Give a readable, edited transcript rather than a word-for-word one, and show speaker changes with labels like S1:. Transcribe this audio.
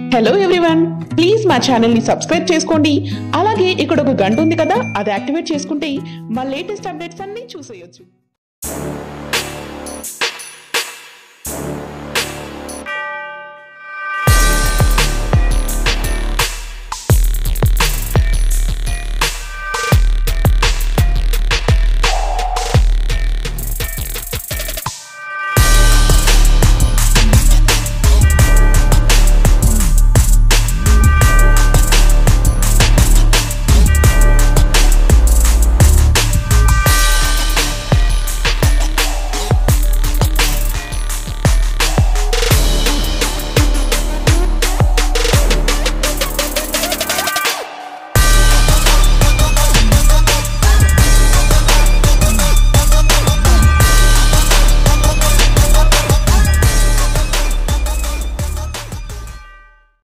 S1: Hello everyone, please మా channel ని subscribe చేసుకోండి. అలాగే ఇక్కడ ఒక గంట ఉంది కదా, అది యాక్టివేట్ చేసుకుంటే మా లేటెస్ట్ అప్డేట్స్ అన్ని చూసేయొచ్చు.